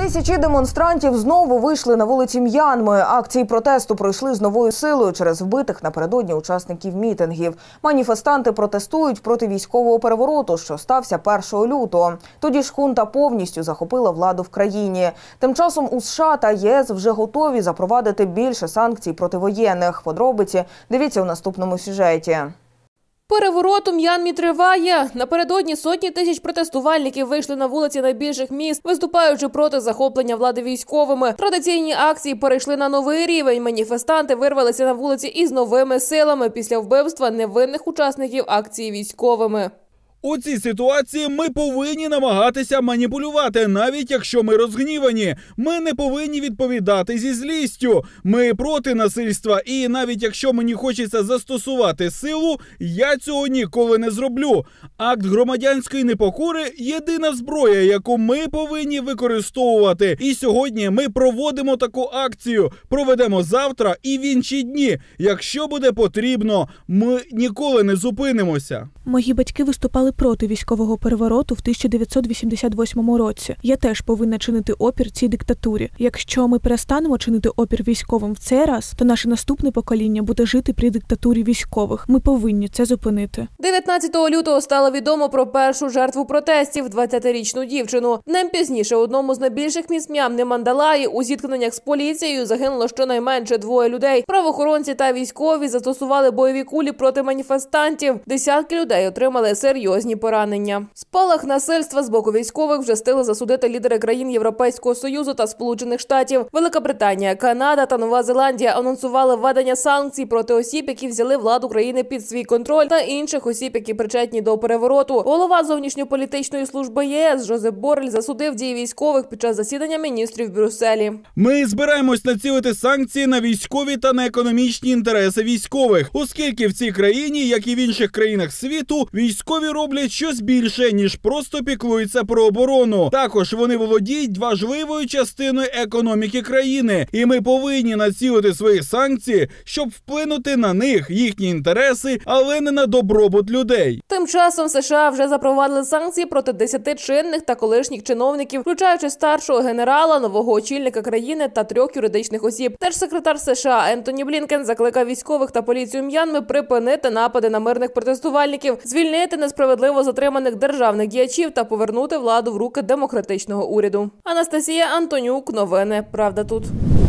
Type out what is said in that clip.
Тисячі демонстрантів знову вийшли на вулиці М'янми. Акції протесту пройшли з новою силою через вбитих напередодні учасників мітингів. Маніфестанти протестують проти військового перевороту, що стався 1 лютого. Тоді ж хунта повністю захопила владу в країні. Тим часом у США та ЄС вже готові запровадити більше санкцій проти воєнних. Подробиці дивіться у наступному сюжеті. Переворот у М'янмі триває. Напередодні сотні тисяч протестувальників вийшли на вулиці найбільших міст, виступаючи проти захоплення влади військовими. Традиційні акції перейшли на новий рівень. Маніфестанти вирвалися на вулиці із новими силами після вбивства невинних учасників акції військовими. У цій ситуації ми повинні намагатися маніпулювати, навіть якщо ми розгнівані. Ми не повинні відповідати зі злістю. Ми проти насильства, і навіть якщо мені хочеться застосувати силу, я цього ніколи не зроблю. Акт громадянської непокори – єдина зброя, яку ми повинні використовувати. І сьогодні ми проводимо таку акцію, проведемо завтра і в інші дні. Якщо буде потрібно, ми ніколи не зупинимося. Мої батьки виступали проти військового перевороту в 1988 році. Я теж повинна чинити опір цій диктатурі. Якщо ми перестанемо чинити опір військовим в цей раз, то наше наступне покоління буде жити при диктатурі військових. Ми повинні це зупинити. 19 лютого стало відомо про першу жертву протестів – 20-річну дівчину. Днем пізніше у одному з найбільших міст М'янми Мандалаї у зіткненнях з поліцією загинуло щонайменше 2 людей. Правоохоронці та військові застосували бойові кулі проти маніфестантів. Десятки людей отримали серйозні поранення. Спалах насильства з боку військових вже встигли засудити лідери країн Європейського Союзу та Сполучених Штатів. Велика Британія, Канада та Нова Зеландія анонсували введення санкцій проти осіб, які взяли владу країни під свій контроль, та інших осіб, які причетні до перевороту. Голова зовнішньополітичної служби ЄС Жозеп Борель засудив дії військових під час засідання міністрів в Брюсселі. Ми збираємось націлити санкції на військові та на економічні інтереси військових, оскільки в цій країні, як і в інших країнах світу, військові роблять щось більше, ніж просто піклуються про оборону. Також вони володіють важливою частиною економіки країни, і ми повинні націлити свої санкції, щоб вплинути на них, їхні інтереси, але не на добробут людей. Тим часом США вже запровадили санкції проти 10 чинних та колишніх чиновників, включаючи старшого генерала, нового очільника країни та 3 юридичних осіб. Держсекретар США Ентоні Блінкен закликав військових та поліцію М'янми припинити напади на мирних протестувальників, звільнити несправедливо затриманих державних діячів та повернути владу в руки демократичного уряду. Анастасія Антонюк. Новини. Правда тут.